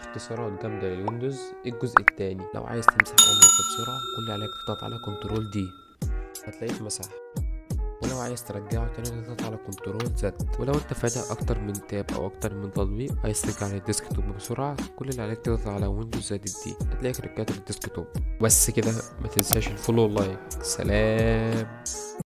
اختصارات جامدة للويندوز. الجزء التاني، لو عايز تمسح أي ملف بسرعة كل اللي عليك تضغط على كنترول دي هتلاقيه اتمسح، ولو عايز ترجعه تاني تضغط على كنترول زد. ولو انت فاتح اكتر من تاب او اكتر من تطبيق عايز ترجع للديسك توب بسرعة كل اللي عليك تضغط على ويندوز زد دي هتلاقيك رجعت للديسك توب. بس كده، ما تنساش الفولو واللايك. سلام.